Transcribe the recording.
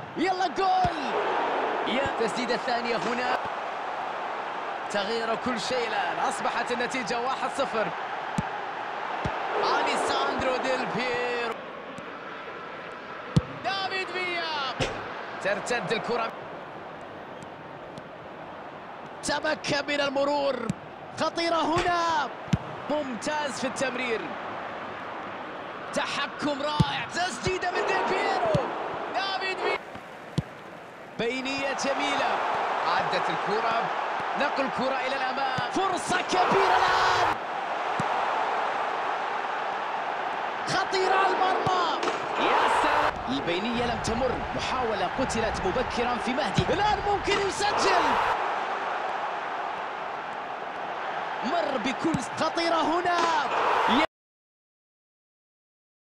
يلا جول. تسديدة ثانية هنا، تغيير كل شيء الآن. أصبحت النتيجة 1-0. أليساندرو ديل بيرو، دافيد فيا، ترتد الكرة، تمكن من المرور، خطيرة هنا، ممتاز في التمرير، تحكم رائع، تسديدة من ديل بيرو، دافيد فيا، بينية جميلة، عدت الكرة، نقل الكرة إلى الأمام، فرصة كبيرة الآن، خطيرة على المرمى، يا سلام. البينية لم تمر، محاولة قتلت مبكرا في مهدي، الآن ممكن يسجل، مر بكل خطيرة هنا.